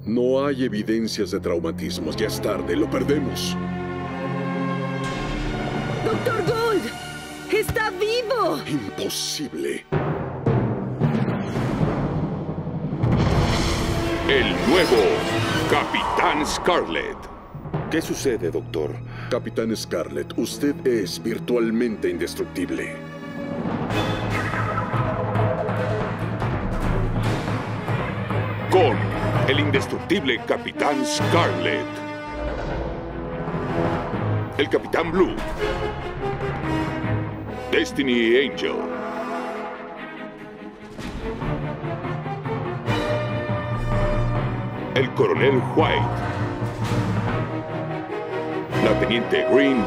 No hay evidencias de traumatismos. Ya es tarde, lo perdemos. ¡Doctor Gold! ¡Está vivo! Imposible. El nuevo Capitán Scarlet. ¿Qué sucede, doctor? Capitán Scarlet, usted es virtualmente indestructible. Con el indestructible Capitán Scarlet. El Capitán Blue. Destiny Angel. El Coronel White. La Teniente Green.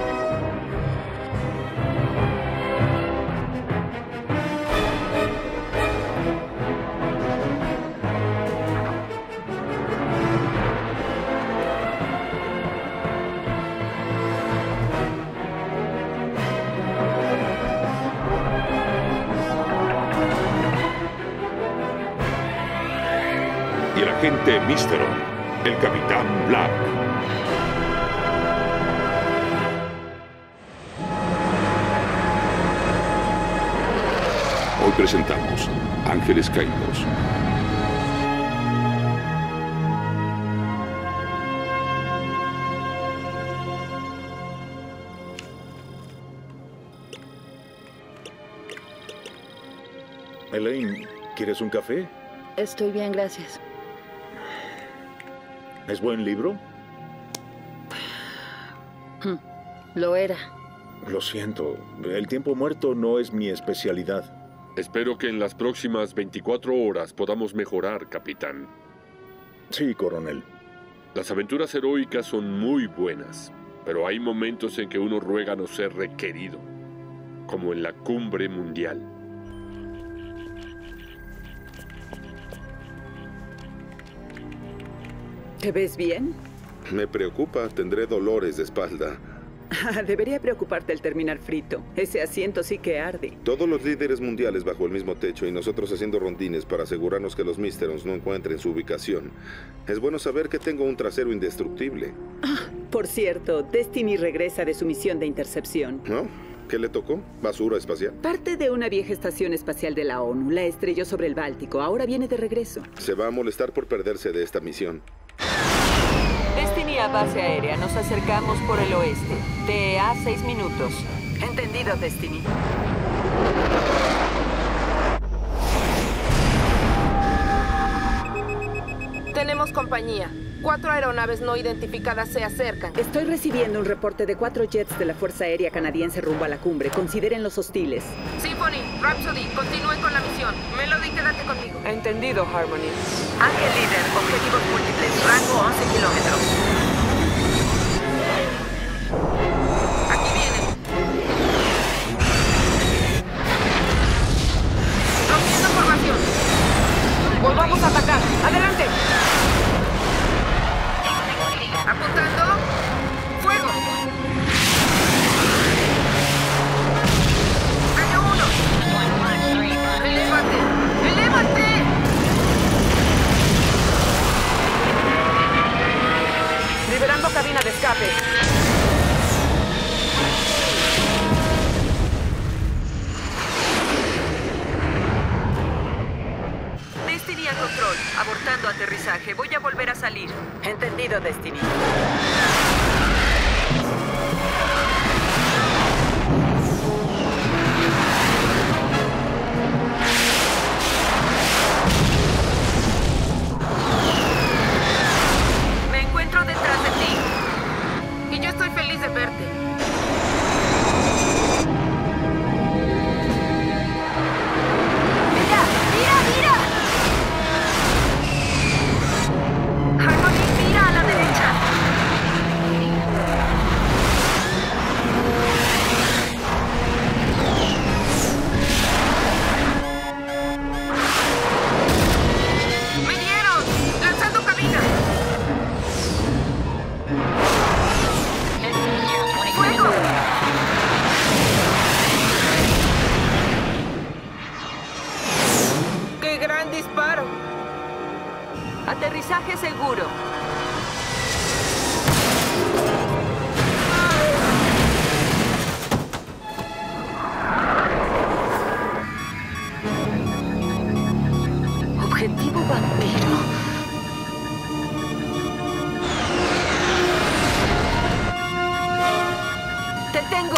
Y el agente Mysteron, el Capitán Black. Hoy presentamos Ángeles Caídos. Elaine, ¿quieres un café? Estoy bien, gracias. ¿Es buen libro? Lo era. Lo siento, el tiempo muerto no es mi especialidad. Espero que en las próximas 24 horas podamos mejorar, capitán. Sí, coronel. Las aventuras heroicas son muy buenas, pero hay momentos en que uno ruega no ser requerido, como en la cumbre mundial. ¿Te ves bien? Me preocupa, tendré dolores de espalda. Debería preocuparte el terminar frito. Ese asiento sí que arde. Todos los líderes mundiales bajo el mismo techo y nosotros haciendo rondines para asegurarnos que los Mysterons no encuentren su ubicación. Es bueno saber que tengo un trasero indestructible. Por cierto, Destiny regresa de su misión de intercepción. ¿No? ¿Qué le tocó? ¿Basura espacial? Parte de una vieja estación espacial de la ONU. La estrelló sobre el Báltico. Ahora viene de regreso. Se va a molestar por perderse de esta misión. Destiny a base aérea. Nos acercamos por el oeste. TEA 6 minutos. Entendido, Destiny. Tenemos compañía. 4 aeronaves no identificadas se acercan. Estoy recibiendo un reporte de 4 jets de la Fuerza Aérea Canadiense rumbo a la cumbre. Consideren los hostiles. Symphony, Rhapsody, continúen con la misión. Melody, quédate conmigo. Entendido, Harmony. Ángel líder, objetivos múltiples, rango 11 kilómetros. Aquí vienen. Rompiendo formación. Volvamos a atacar. ¡Adelante! Apuntando. ¡Fuego! ¡Daño 1! ¡Elévate! ¡Elévate! Liberando cabina de escape. Destiny a control. Abortando aterrizaje. Voy a volver a salir. Entendido, Destiny. Me encuentro detrás de ti. Y yo estoy feliz de verte. ¡Mira! ¡Mira! ¡Mira! Harmony, mira a la derecha. Aterrizaje seguro. Objetivo vampiro. ¡Te tengo!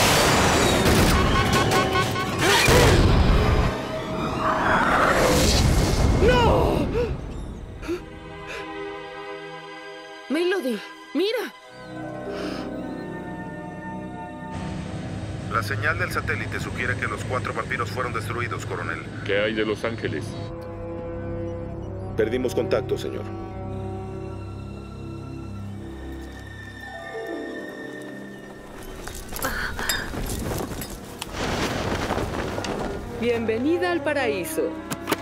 ¡No! Melody, mira. La señal del satélite sugiere que los 4 vampiros fueron destruidos, coronel. ¿Qué hay de Los Ángeles? Perdimos contacto, señor. Bienvenida al paraíso.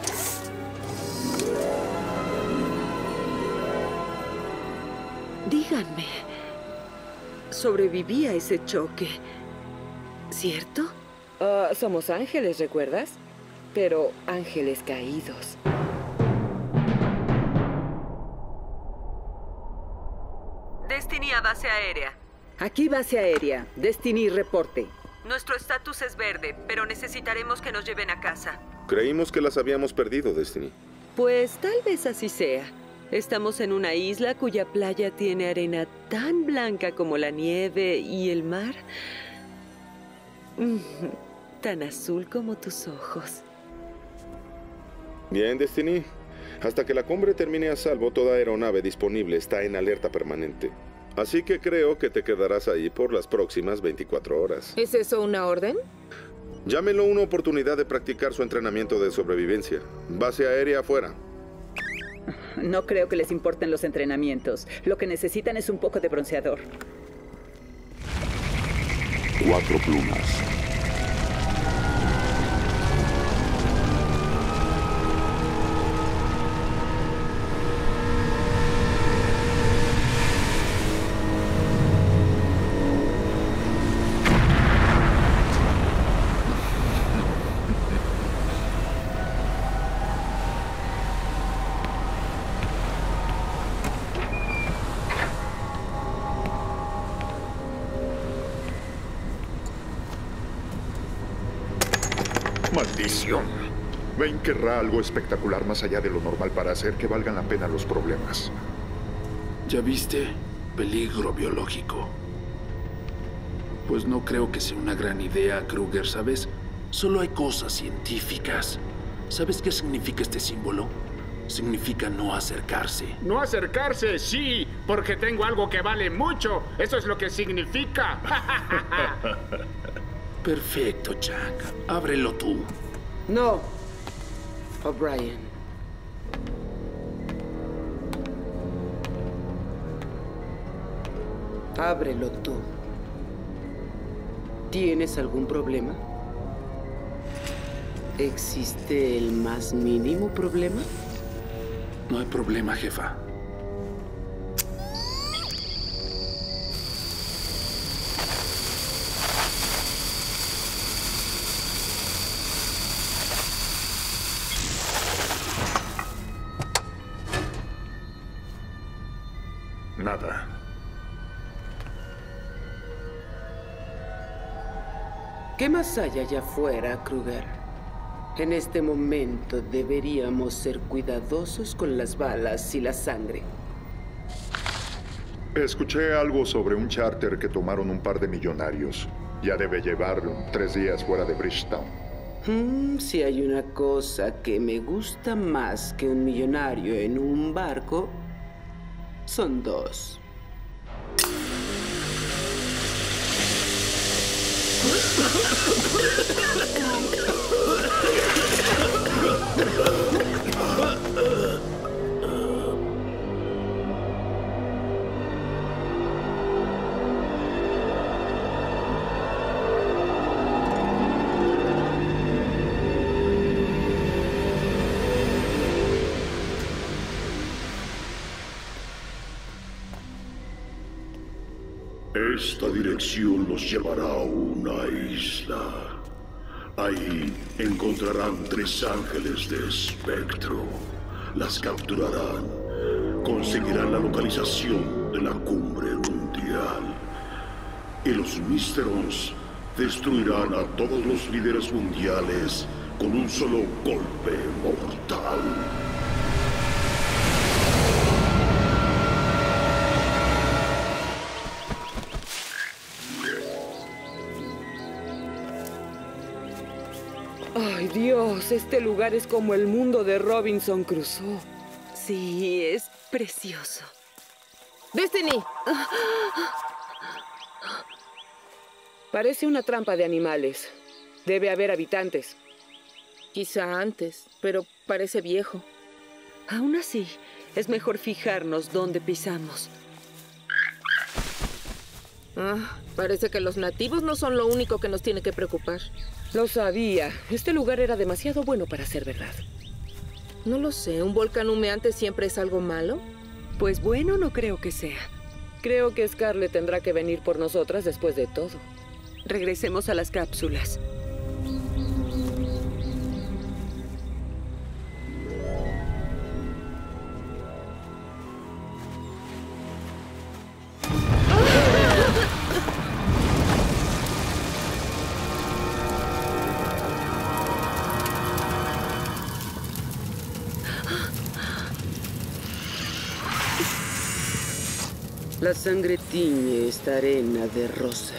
Díganme, sobreviví a ese choque, ¿cierto? Somos ángeles, ¿recuerdas? Pero ángeles caídos. Destiny a base aérea. Aquí base aérea. Destiny, reporte. Nuestro estatus es verde, pero necesitaremos que nos lleven a casa. Creímos que las habíamos perdido, Destiny. Pues tal vez así sea. Estamos en una isla cuya playa tiene arena tan blanca como la nieve y el mar. Tan azul como tus ojos. Bien, Destiny. Hasta que la cumbre termine a salvo, toda aeronave disponible está en alerta permanente. Así que creo que te quedarás ahí por las próximas 24 horas. ¿Es eso una orden? Llámelo una oportunidad de practicar su entrenamiento de sobrevivencia. Base aérea afuera. No creo que les importen los entrenamientos. Lo que necesitan es un poco de bronceador. 4 plumas. ¡Maldición! Wayne querrá algo espectacular más allá de lo normal para hacer que valgan la pena los problemas. ¿Ya viste? Peligro biológico. Pues no creo que sea una gran idea, Kruger, ¿sabes? Solo hay cosas científicas. ¿Sabes qué significa este símbolo? Significa no acercarse. No acercarse, sí, porque tengo algo que vale mucho. Eso es lo que significa. Perfecto, Jack. Ábrelo tú. No. O'Brien. Ábrelo tú. ¿Tienes algún problema? ¿Existe el más mínimo problema? No hay problema, jefa. Nada. ¿Qué más hay allá afuera, Kruger? En este momento deberíamos ser cuidadosos con las balas y la sangre. Escuché algo sobre un charter que tomaron un par de millonarios. Ya debe llevar 3 días fuera de Bridgetown. Si hay una cosa que me gusta más que un millonario en un barco, son 2. Esta dirección los llevará a una isla. Ahí encontrarán 3 ángeles de espectro. Las capturarán conseguirán la localización de la cumbre mundial. Y los Mysterons destruirán a todos los líderes mundiales con un solo golpe mortal. ¡Ay, Dios! Este lugar es como el mundo de Robinson Crusoe. Sí, es precioso. ¡Destiny! Parece una trampa de animales. Debe haber habitantes. Quizá antes, pero parece viejo. Aún así, es mejor fijarnos dónde pisamos. Parece que los nativos no son lo único que nos tiene que preocupar. Lo sabía. Este lugar era demasiado bueno para ser verdad. No lo sé. ¿Un volcán humeante siempre es algo malo? Pues bueno, no creo que sea. Creo que Scarlett tendrá que venir por nosotras después de todo. Regresemos a las cápsulas. La sangre tiñe esta arena de rosa.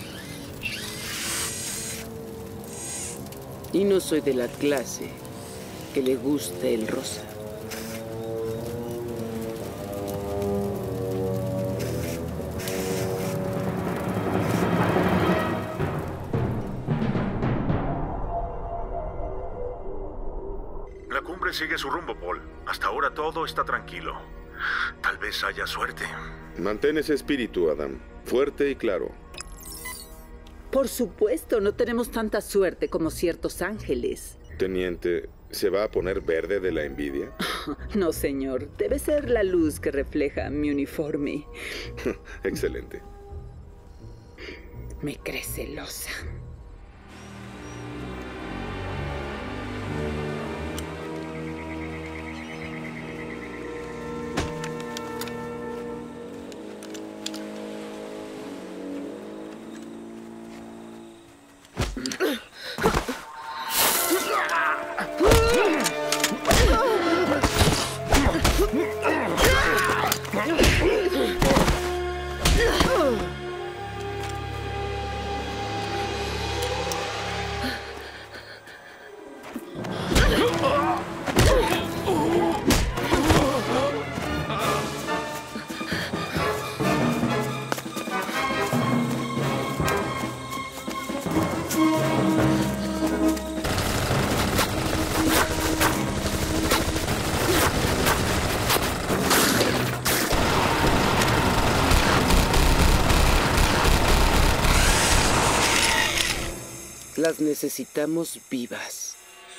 Y no soy de la clase que le gusta el rosa. La cumbre sigue su rumbo, Paul. Hasta ahora todo está tranquilo. Tal vez haya suerte. Mantén ese espíritu, Adam. Fuerte y claro. Por supuesto, no tenemos tanta suerte como ciertos ángeles. Teniente, ¿se va a poner verde de la envidia? No, señor. Debe ser la luz que refleja mi uniforme. Excelente. Me cree celosa. Las necesitamos vivas.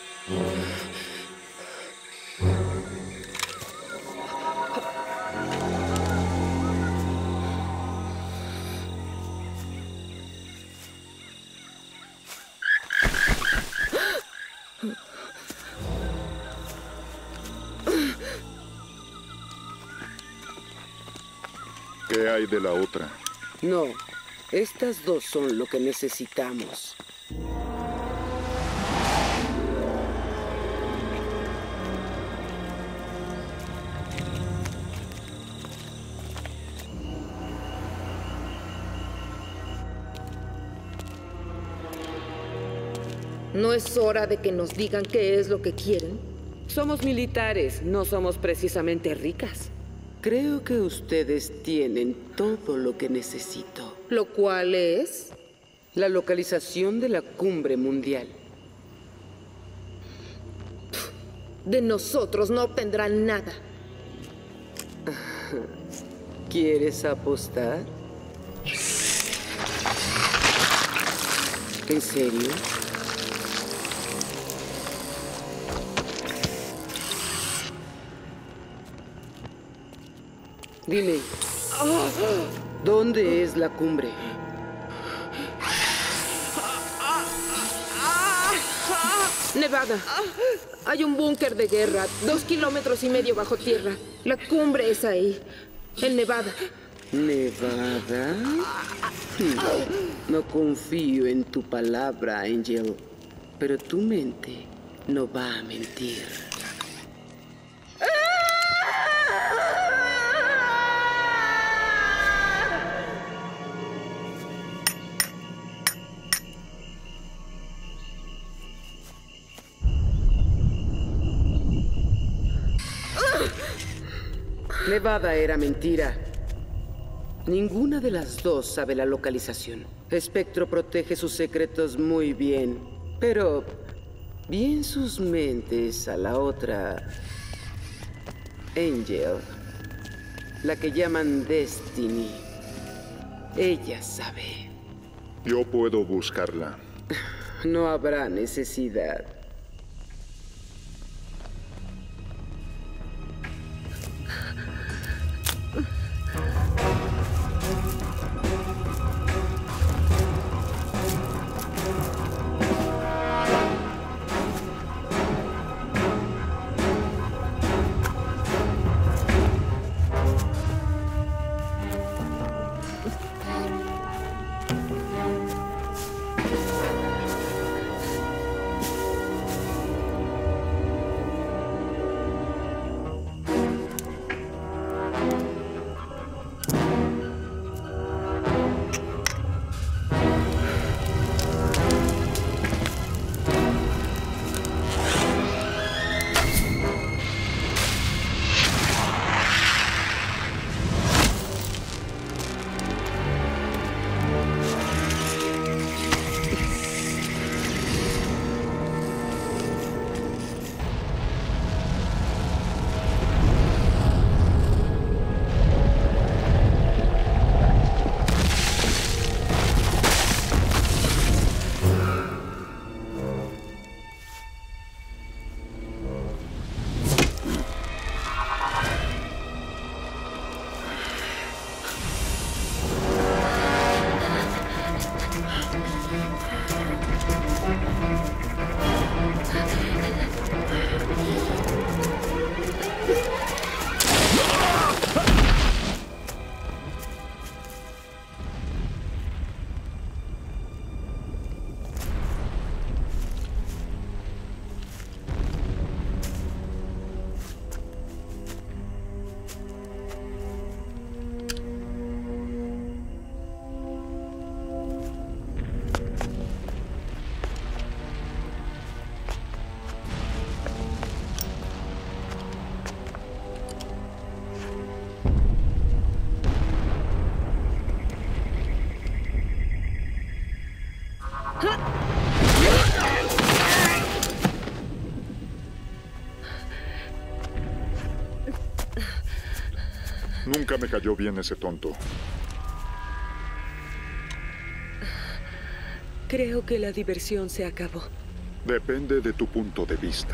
¿Qué hay de la otra? No, estas dos son lo que necesitamos. ¿No es hora de que nos digan qué es lo que quieren? Somos militares, no somos precisamente ricas. Creo que ustedes tienen todo lo que necesito. ¿Lo cual es? La localización de la cumbre mundial. De nosotros no obtendrán nada. ¿Quieres apostar? ¿En serio? Dime, ¿dónde es la cumbre? Nevada. Hay un búnker de guerra, 2,5 kilómetros bajo tierra. La cumbre es ahí, en Nevada. ¿Nevada? No confío en tu palabra, Angel. Pero tu mente no va a mentir. Nevada era mentira. Ninguna de las dos sabe la localización. Espectro protege sus secretos muy bien, pero bien sus mentes a la otra. Angel, la que llaman Destiny. Ella sabe. Yo puedo buscarla. No habrá necesidad. Nunca me cayó bien ese tonto. Creo que la diversión se acabó. Depende de tu punto de vista.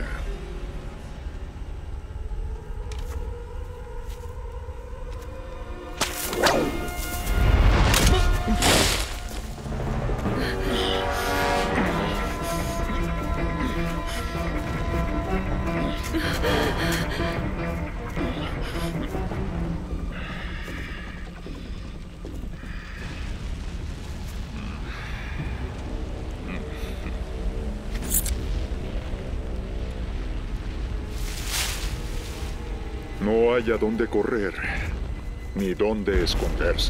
No hay a dónde correr, ni dónde esconderse.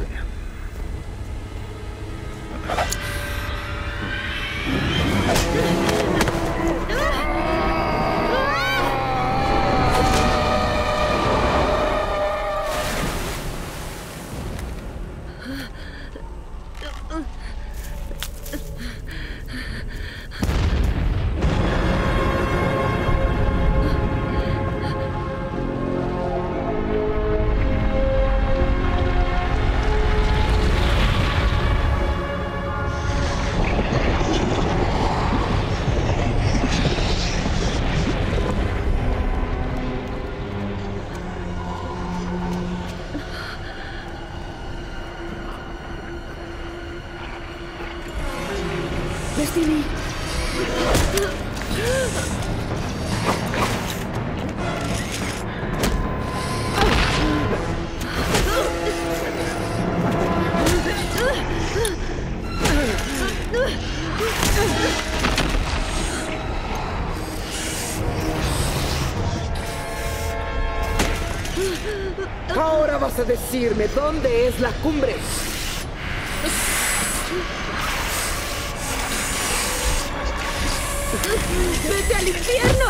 Destiny. Ahora vas a decirme dónde es la cumbre. ¡Vete al infierno!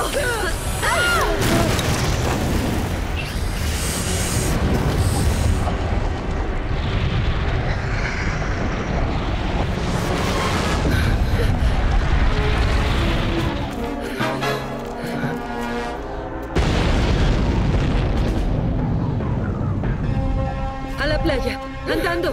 A la playa, andando.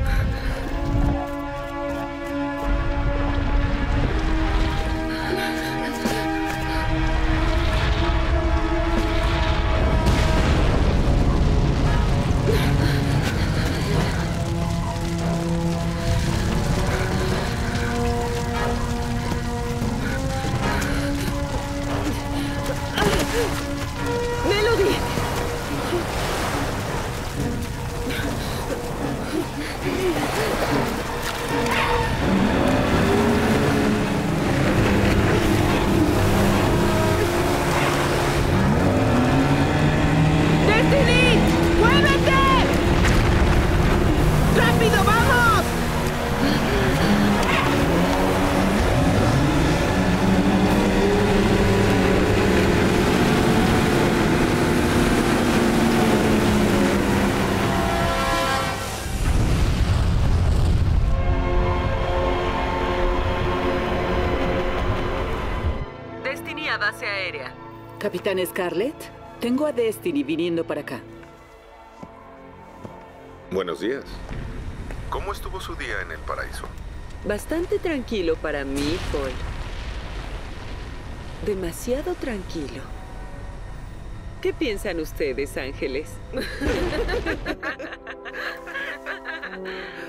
¡Melody! ¡Destiny! ¡Muévete! ¡Rápido, vamos! Destiny a base aérea. Capitán Scarlett, tengo a Destiny viniendo para acá. Buenos días. ¿Cómo estuvo su día en el paraíso? Bastante tranquilo para mí, Paul. Demasiado tranquilo. ¿Qué piensan ustedes, ángeles?